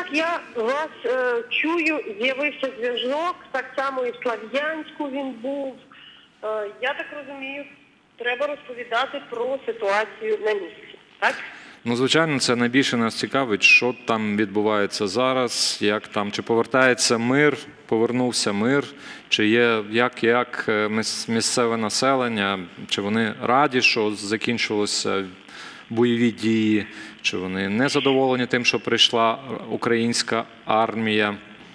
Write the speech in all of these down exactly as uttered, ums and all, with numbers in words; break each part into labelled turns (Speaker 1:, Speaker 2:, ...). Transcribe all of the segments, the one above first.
Speaker 1: я вас е, чую, з'явився зв'язок, так само і в Слов'янську він був. Е, я так розумію, треба розповідати про ситуацію на місці, так?
Speaker 2: Ну, звичайно, це найбільше нас цікавить, що там відбувається зараз, як там, чи повертається мир, повернувся мир, чи є як, як місцеве населення, чи вони раді, що закінчилися бойові дії, чи вони не задоволені тим, що прийшла українська армія?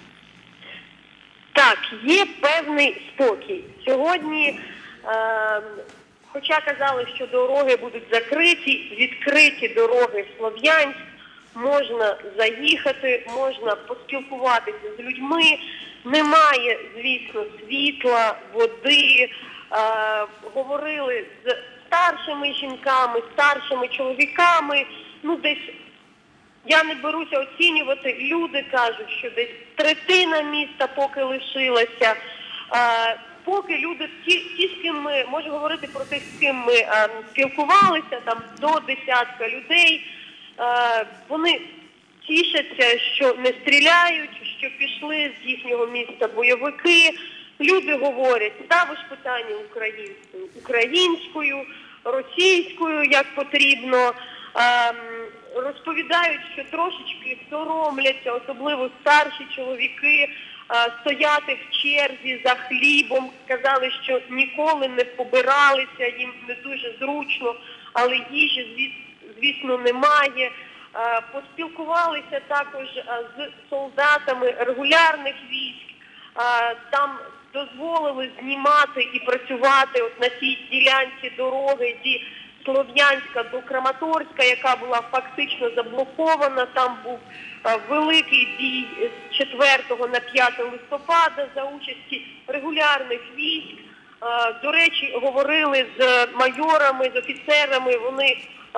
Speaker 1: Так, є певний спокій. Сьогодні, е, хоча казали, що дороги будуть закриті, відкриті дороги в Слов'янськ, можна заїхати, можна поспілкуватися з людьми. Немає, звісно, світла, води. Е, говорили з старшими жінками, старшими чоловіками, ну десь, я не беруся оцінювати, люди кажуть, що десь третина міста поки лишилася. А, поки люди, ті, ті, з ким ми, можу говорити про тих, з ким ми а, спілкувалися, там до десятка людей, а, вони тішаться, що не стріляють, що пішли з їхнього міста бойовики. Люди говорять, ставиш питання українською, українською, російською, як потрібно. Розповідають, що трошечки соромляться, особливо старші чоловіки, стояти в черзі за хлібом. Казали, що ніколи не побиралися, їм не дуже зручно, але їжі, звісно, немає. Поспілкувалися також з солдатами регулярних військ. Там дозволили знімати і працювати от на цій ділянці дороги зі Слов'янська до Краматорська, яка була фактично заблокована. Там був великий бій з четвертого на п'яте листопада за участі регулярних військ. До речі, говорили з майорами, з офіцерами, вони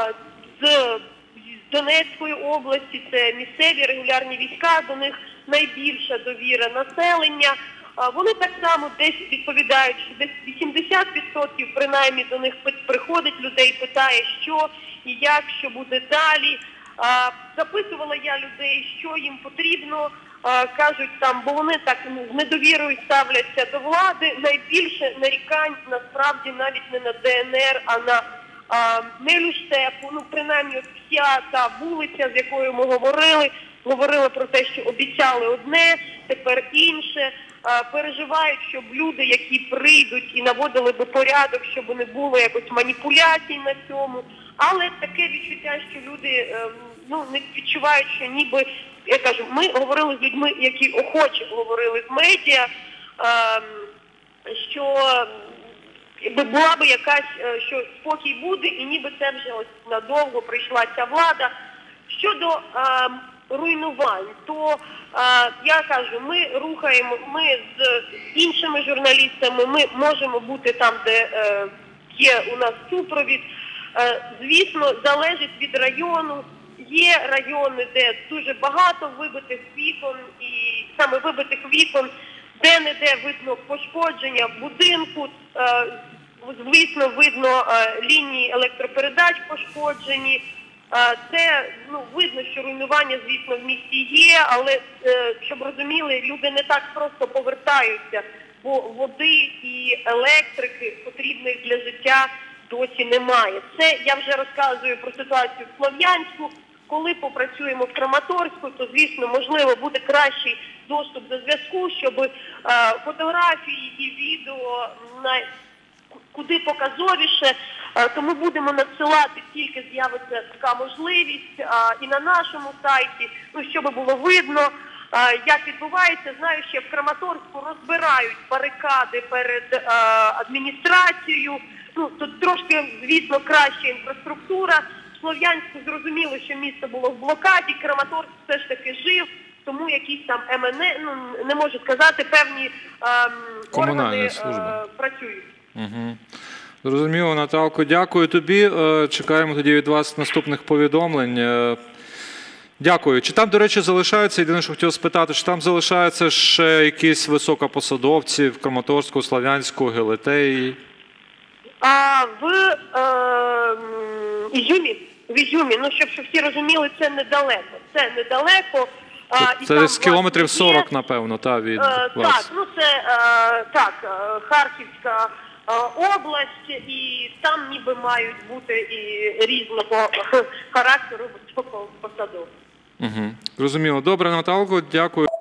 Speaker 1: з Донецької області, це місцеві регулярні війська, до них найбільша довіра населення. Вони так само десь відповідають, що десь вісімдесят відсотків принаймні до них приходить людей, питає, що і як, що буде далі. Записувала я людей, що їм потрібно, кажуть там, бо вони так з недовірою ставляться до влади. Найбільше нарікань насправді навіть не на ДНР, а на Мелюштепу, ну принаймні вся та вулиця, з якою ми говорили, говорили про те, що обіцяли одне, тепер інше. Переживають, щоб люди, які прийдуть і наводили би порядок, щоб не було якось маніпуляцій на цьому. Але таке відчуття, що люди ну, не відчувають, що ніби, я кажу, ми говорили з людьми, які охоче говорили з медіа, що була би якась, що спокій буде, і ніби це вже ось надовго прийшла ця влада. Щодо а, руйнувань, то а, я кажу, ми рухаємо, ми з іншими журналістами, ми можемо бути там, де е, є у нас супровід. Е, звісно, залежить від району. Є райони, де дуже багато вибитих вікон, і саме вибитих вікон, де-не-де видно пошкодження будинку, е, звісно, видно е, лінії електропередач пошкоджені. Це, ну, видно, що руйнування, звісно, в місті є, але, щоб розуміли, люди не так просто повертаються, бо води і електрики, потрібних для життя, досі немає. Це я вже розказую про ситуацію в Слов'янську. Коли попрацюємо в Краматорську, то, звісно, можливо, буде кращий доступ до зв'язку, щоб фотографії і відео на куди показовіше, тому будемо надсилати, тільки з'явиться така можливість, і на нашому сайті, ну, щоб було видно, як відбувається. Знаю, що в Краматорську розбирають барикади перед адміністрацією, ну, тут трошки, звісно, краща інфраструктура. В Слов'янську зрозуміло, що місто було в блокаді, Краматорськ все ж таки жив, тому якісь там ем ен е, ну, не можу сказати, певні органи працюють.
Speaker 2: Угу. Зрозуміло, Наталко, дякую тобі. Чекаємо тоді від вас наступних повідомлень. Дякую. Чи там, до речі, залишаються, єдине, що хотів спитати, чи там залишаються ще якісь високопосадовці в Краматорську, Слов'янську, Гелетеї?
Speaker 1: А в е, Ізюмі, в Ізюмі, ну, щоб всі розуміли, це недалеко. Це недалеко. А,
Speaker 2: Це,
Speaker 1: і
Speaker 2: це
Speaker 1: там,
Speaker 2: десь кілометрів
Speaker 1: власне, є,
Speaker 2: сорок, напевно, та, від
Speaker 1: Е,
Speaker 2: вас.
Speaker 1: Так, ну це е, так, е, Харківська е, область, і там ніби мають бути і різного характеру високого посаду.
Speaker 2: Угу. Зрозуміло. Добре, Наталко, дякую.